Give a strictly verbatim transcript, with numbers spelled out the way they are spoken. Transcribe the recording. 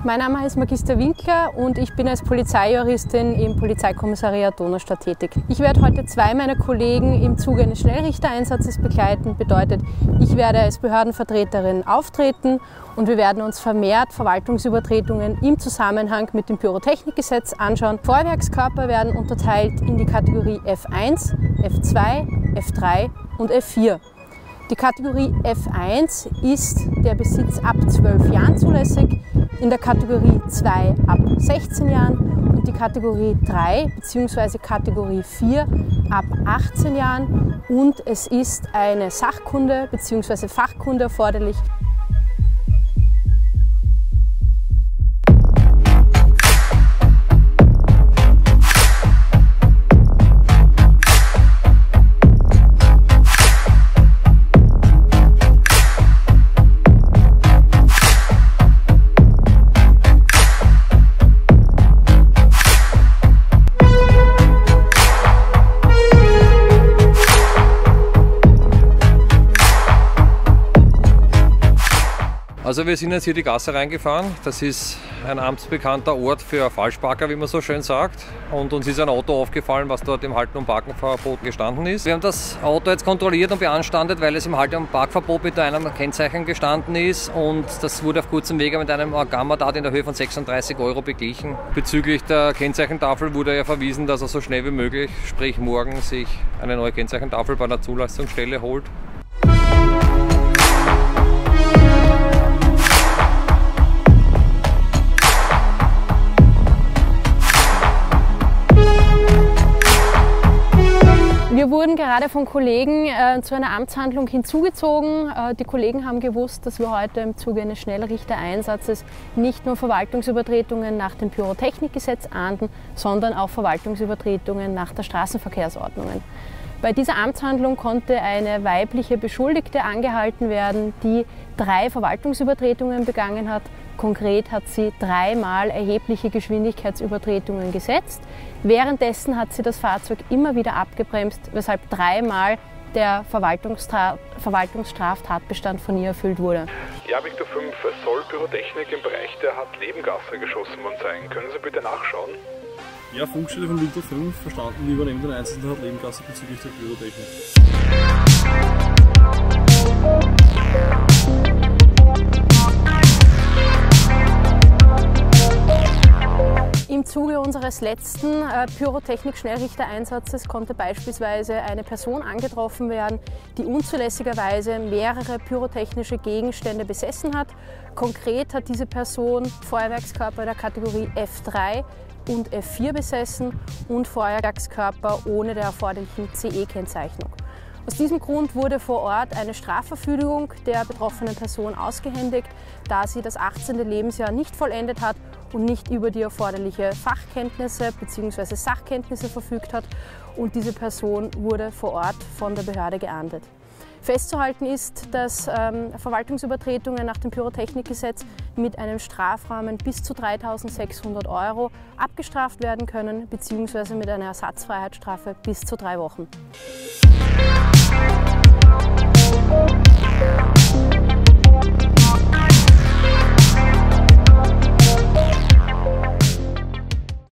Mein Name ist Magister Winkler und ich bin als Polizeijuristin im Polizeikommissariat Donaustadt tätig. Ich werde heute zwei meiner Kollegen im Zuge eines Schnellrichtereinsatzes begleiten. Bedeutet, ich werde als Behördenvertreterin auftreten und wir werden uns vermehrt Verwaltungsübertretungen im Zusammenhang mit dem Pyrotechnikgesetz anschauen. Feuerwerkskörper werden unterteilt in die Kategorie F eins, F zwei, F drei und F vier. Die Kategorie F eins ist der Besitz ab zwölf Jahren zulässig, in der Kategorie zwei ab sechzehn Jahren und die Kategorie drei bzw. Kategorie vier ab achtzehn Jahren und es ist eine Sachkunde bzw. Fachkunde erforderlich. Also wir sind jetzt hier die Gasse reingefahren. Das ist ein amtsbekannter Ort für Falschparker, wie man so schön sagt. Und uns ist ein Auto aufgefallen, was dort im Halten- und Parkenverbot gestanden ist. Wir haben das Auto jetzt kontrolliert und beanstandet, weil es im Halten- und Parkverbot mit einem Kennzeichen gestanden ist. Und das wurde auf kurzem Wege mit einem Organmandat in der Höhe von sechsunddreißig Euro beglichen. Bezüglich der Kennzeichentafel wurde ja verwiesen, dass er so schnell wie möglich, sprich morgen, sich eine neue Kennzeichentafel bei der Zulassungsstelle holt. Wir wurden gerade von Kollegen äh, zu einer Amtshandlung hinzugezogen. Äh, die Kollegen haben gewusst, dass wir heute im Zuge eines Schnellrichtereinsatzes nicht nur Verwaltungsübertretungen nach dem Pyrotechnikgesetz ahnden, sondern auch Verwaltungsübertretungen nach der Straßenverkehrsordnung. Bei dieser Amtshandlung konnte eine weibliche Beschuldigte angehalten werden, die drei Verwaltungsübertretungen begangen hat. Konkret hat sie dreimal erhebliche Geschwindigkeitsübertretungen gesetzt. Währenddessen hat sie das Fahrzeug immer wieder abgebremst, weshalb dreimal der Verwaltungstra Verwaltungsstraftatbestand von ihr erfüllt wurde. Ja, Victor fünf soll Pyrotechnik im Bereich der Hartlebengasse geschossen worden sein. Können Sie bitte nachschauen? Ja, Funkstelle von Victor fünf, verstanden, wir übernehmen den Einsatz der Hartlebengasse bezüglich der Pyrotechnik. Im Zuge unseres letzten äh, Pyrotechnik-Schnellrichtereinsatzes konnte beispielsweise eine Person angetroffen werden, die unzulässigerweise mehrere pyrotechnische Gegenstände besessen hat. Konkret hat diese Person Feuerwerkskörper der Kategorie F drei und F vier besessen und Feuerwerkskörper ohne der erforderlichen C E-Kennzeichnung. Aus diesem Grund wurde vor Ort eine Strafverfügung der betroffenen Person ausgehändigt, da sie das achtzehnte Lebensjahr nicht vollendet hat und nicht über die erforderliche Fachkenntnisse bzw. Sachkenntnisse verfügt hat und diese Person wurde vor Ort von der Behörde geahndet. Festzuhalten ist, dass ähm, Verwaltungsübertretungen nach dem Pyrotechnikgesetz mit einem Strafrahmen bis zu dreitausendsechshundert Euro abgestraft werden können bzw. mit einer Ersatzfreiheitsstrafe bis zu drei Wochen.